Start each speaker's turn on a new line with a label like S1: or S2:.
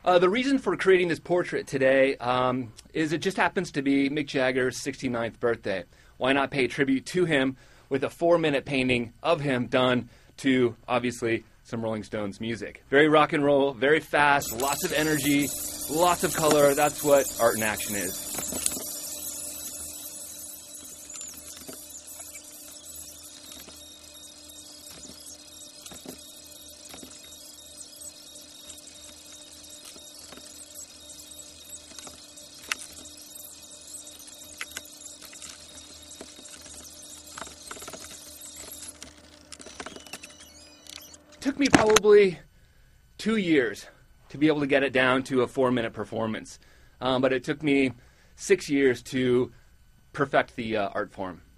S1: The reason for creating this portrait today is it just happens to be Mick Jagger's 69th birthday. Why not pay tribute to him with a 4-minute painting of him done to, obviously, some Rolling Stones music. Very rock and roll, very fast, lots of energy, lots of color. That's what art in action is. Took me probably 2 years to be able to get it down to a 4-minute performance. But it took me 6 years to perfect the art form.